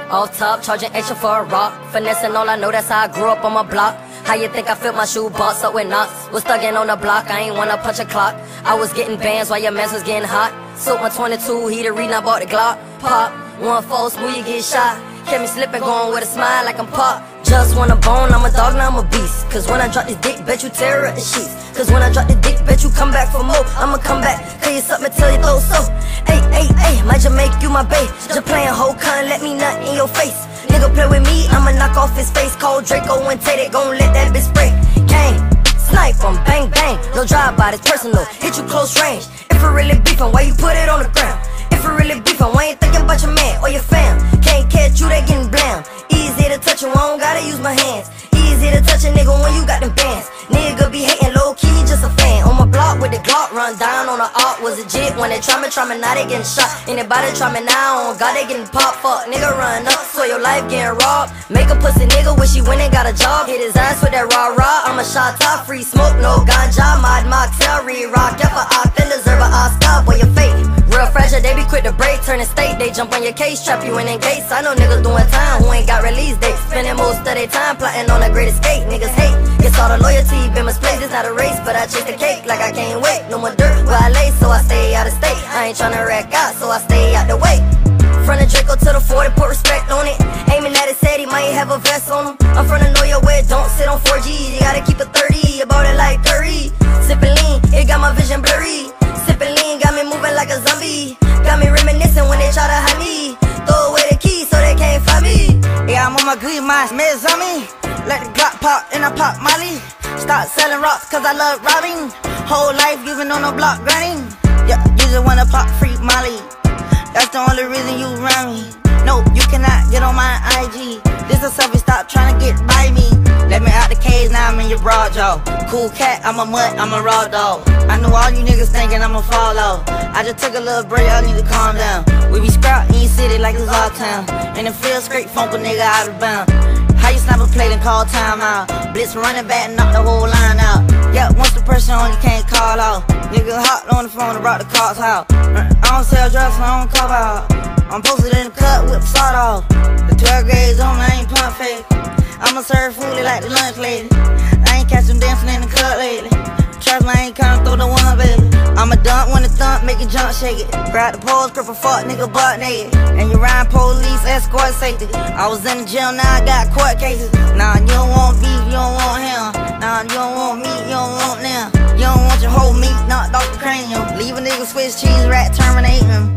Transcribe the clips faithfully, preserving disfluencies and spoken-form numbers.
Off top, charging extra for a rock. Finessing all I know, that's how I grew up on my block. How you think I filled my shoe box up with knots? Was thugging on the block, I ain't wanna punch a clock. I was getting bands while your mans was getting hot. Soaked my twenty-two, heater reading, I bought the Glock. Pop, one false move, you get shot. Kept me slipping, going with a smile like I'm pop. Just want a bone, I'm a dog, now I'm a beast. Cause when I drop this dick, bet you tear up the sheets. Cause when I drop this dick, bet you come back for more. I'ma come back, cause you something till you throw so. Ay, ay, ay, might just make you my bae. Just playing whole cunt, let me nut in your face. Nigga play with me, I'ma knock off his face. Call Draco and Tate it, gon' let that bitch spray. Gang, snipe em, bang bang. No drive by, it's personal, hit you close range. If it really beefin', why you put it on the ground? If it really beefin', why you ain't thinking about your man or your fam? Can't catch you, they getting blam. Easy to touch you, I don't gotta use my hands. Easy to touch a nigga when you got them bands. Nigga be hating low key, just a fan. On my block with the Glock, run down on the art. Was legit when they try me, try me, now they getting shot. Anybody try me now, on God they getting popped. Fuck, nigga run up, so your life getting robbed. Make a pussy nigga wish he went and got a job. Hit his ass with that raw raw. I'm a shot top, free smoke, no ganja. Mod mocktail, re-rock, yeah for off, then deserve a Oscar. Boy, you're fake. Real fragile, they be quick to break, turn the state. They jump on your case, trap you in in gates. I know niggas doing time who ain't got release dates. Spending most of their time plotting on a great escape. Niggas hate, guess all the loyalty been misplaced. It's not a race, but I chase the cake like I can't wait. No more dirt where I lay, so I stay out of state. I ain't tryna wreck out, so I stay out the way. From the Draco to the forty, put respect on it. Aiming at his head, he might have a vest on him. I'm from the know your way, don't sit on four G's. You gotta keep it thirty, about it like Curry. Sippin' lean, it got my vision blurry. Sippin' lean, got me moving like a zombie. Got me reminiscing when they try to hide me. Throw away the key so they can't find me. Yeah, I'm on my good mind, smells on me. Let the Glock pop and I pop Molly. Start selling rocks cause I love robbing. Whole life living on the block grinding. Yeah, you just wanna pop free Molly. That's the only reason you around me. No, you cannot get on my I G. This a selfie, stop trying to get by me. Let me out the cage, now I'm in your broad jaw. Cool cat, I'm a mutt, I'm a raw dog. I know all you niggas thinking I'ma fall off. I just took a little break, I need to calm down. We be scrap in your city like it's our town. And it feels straight funk a nigga out of bounds. How you snap a plate and call time out? Blitz running back and knock the whole line out. Yeah, once the pressure on you can't call off. Nigga hot on the phone and brought the cops out. I don't sell drugs, so I don't cop out. I'm posted in the cut with the sawed off. The twelve grades on me, I ain't pump fake. I'ma serve foodie like the lunch lady. I ain't catch them dancing in the cut lately. Trust me, I ain't kinda throw the one, baby. I'ma dump when the thump, make it jump, shake it. Grab the poles, grip a fuck nigga butt naked. And you ride police, escort safety. I was in the jail, now I got court cases. Nah, you don't want beef, you don't want him. Nah, you don't want meat, you don't want them. You don't want your whole meat knocked off the cranium. Leave a nigga Swiss cheese rat, terminate him.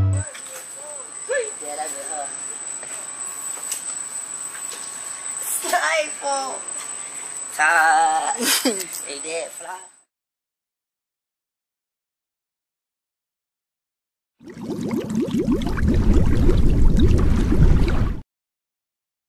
Yeah, that's it, huh? Stifle. Tired. Hey, dead fly. You